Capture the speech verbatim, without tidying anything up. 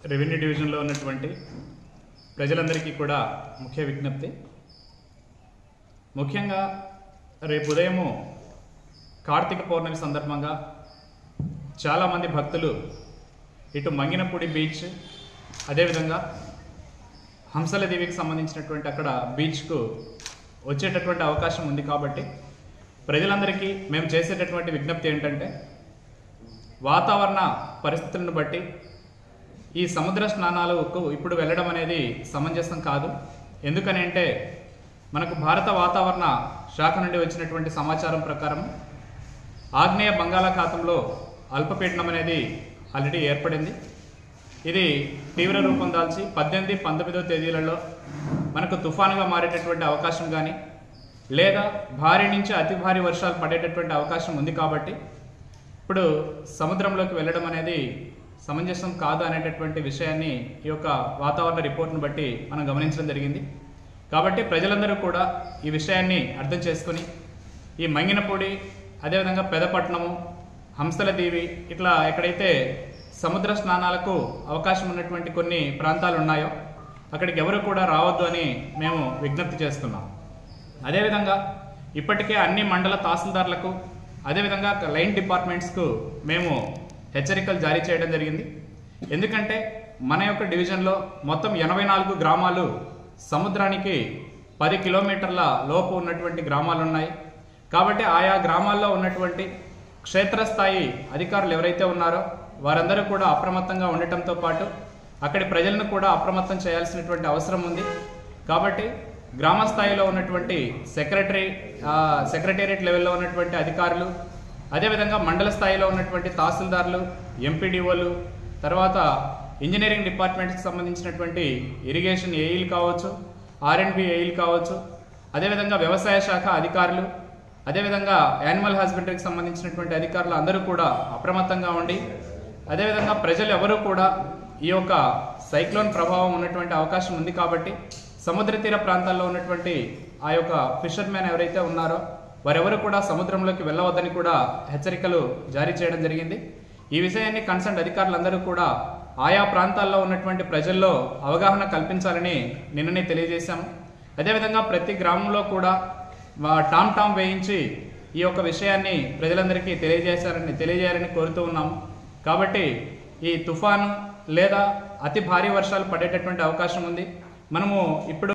Revenue డివిజన్లో ఉన్నటువంటి ప్రజలందరికీ కూడా ముఖ్య విజ్ఞప్తి. ముఖ్యంగా రేపు ఉదయము కార్తీక పౌర్ణమి సందర్భంగా చాలామంది భక్తులు ఇటు మంగినపూడి బీచ్, అదేవిధంగా హంసల దేవికి సంబంధించినటువంటి అక్కడ బీచ్కు వచ్చేటటువంటి అవకాశం ఉంది. కాబట్టి ప్రజలందరికీ మేము చేసేటటువంటి విజ్ఞప్తి ఏంటంటే, వాతావరణ పరిస్థితులను బట్టి ఈ సముద్ర స్నానాలకు ఇప్పుడు వెళ్ళడం అనేది సమంజసం కాదు. ఎందుకని అంటే మనకు భారత వాతావరణ శాఖ నుండి వచ్చినటువంటి సమాచారం ప్రకారం ఆగ్నేయ బంగాళాఖాతంలో అల్పపీడనం అనేది ఆల్రెడీ ఏర్పడింది. ఇది తీవ్ర రూపం దాల్చి పద్దెనిమిది పంతొమ్మిదో తేదీలలో మనకు తుఫానుగా మారేటటువంటి అవకాశం కానీ లేదా భారీ నుంచి అతి భారీ వర్షాలు పడేటటువంటి అవకాశం ఉంది. కాబట్టి ఇప్పుడు సముద్రంలోకి వెళ్ళడం అనేది సమంజసం కాదు అనేటటువంటి విషయాన్ని ఈ యొక్క వాతావరణ రిపోర్ట్ను బట్టి మనం గమనించడం జరిగింది. కాబట్టి ప్రజలందరూ కూడా ఈ విషయాన్ని అర్థం చేసుకుని ఈ మంగినపూడి, అదేవిధంగా పెదపట్నము, హంసల దీవి ఇట్లా ఎక్కడైతే సముద్ర స్నానాలకు అవకాశం ఉన్నటువంటి కొన్ని ప్రాంతాలు ఉన్నాయో అక్కడికి ఎవరు కూడా రావద్దు అని మేము విజ్ఞప్తి చేస్తున్నాం. అదేవిధంగా ఇప్పటికే అన్ని మండల తహసీల్దార్లకు, అదేవిధంగా లైన్ డిపార్ట్మెంట్స్కు మేము హెచ్చరికలు జారీ చేయడం జరిగింది. ఎందుకంటే మన యొక్క డివిజన్లో మొత్తం ఎనభై నాలుగు గ్రామాలు సముద్రానికి పది కిలోమీటర్ల లోపు ఉన్నటువంటి గ్రామాలు ఉన్నాయి. కాబట్టి ఆయా గ్రామాల్లో ఉన్నటువంటి క్షేత్రస్థాయి అధికారులు ఎవరైతే ఉన్నారో వారందరూ కూడా అప్రమత్తంగా ఉండటంతో పాటు అక్కడి ప్రజలను కూడా అప్రమత్తం చేయాల్సినటువంటి అవసరం ఉంది. కాబట్టి గ్రామ స్థాయిలో ఉన్నటువంటి సెక్రటరీ సెక్రటేరియట్ లెవెల్లో ఉన్నటువంటి అధికారులు, అదేవిధంగా మండల స్థాయిలో ఉన్నటువంటి తహసీల్దార్లు, ఎంపీడీఓలు, తర్వాత ఇంజనీరింగ్ డిపార్ట్మెంట్కి సంబంధించినటువంటి ఇరిగేషన్ ఏఈలు కావచ్చు, ఆర్ఎండ్బి ఏఈలు కావచ్చు, అదేవిధంగా వ్యవసాయ శాఖ అధికారులు, అదేవిధంగా యానిమల్ హస్బెండరీకి సంబంధించినటువంటి అధికారులు అందరూ కూడా అప్రమత్తంగా ఉండి, అదేవిధంగా ప్రజలు ఎవరూ కూడా ఈ యొక్క సైక్లోన్ ప్రభావం ఉన్నటువంటి అవకాశం ఉంది. కాబట్టి సముద్ర తీర ప్రాంతాల్లో ఉన్నటువంటి ఆ యొక్క ఫిషర్మెన్ ఎవరైతే ఉన్నారో వారెవరు కూడా సముద్రంలోకి వెళ్ళవద్దని కూడా హెచ్చరికలు జారీ చేయడం జరిగింది. ఈ విషయాన్ని కన్సర్న్ అధికారులందరూ కూడా ఆయా ప్రాంతాల్లో ఉన్నటువంటి ప్రజల్లో అవగాహన కల్పించాలని నిన్ననే తెలియజేశాము. అదేవిధంగా ప్రతి గ్రామంలో కూడా టామ్ టామ్ వేయించి ఈ యొక్క విషయాన్ని ప్రజలందరికీ తెలియజేశారని తెలియజేయాలని కోరుతూ ఉన్నాము. కాబట్టి ఈ తుఫాను లేదా అతి భారీ వర్షాలు పడేటటువంటి అవకాశం ఉంది. మనము ఇప్పుడు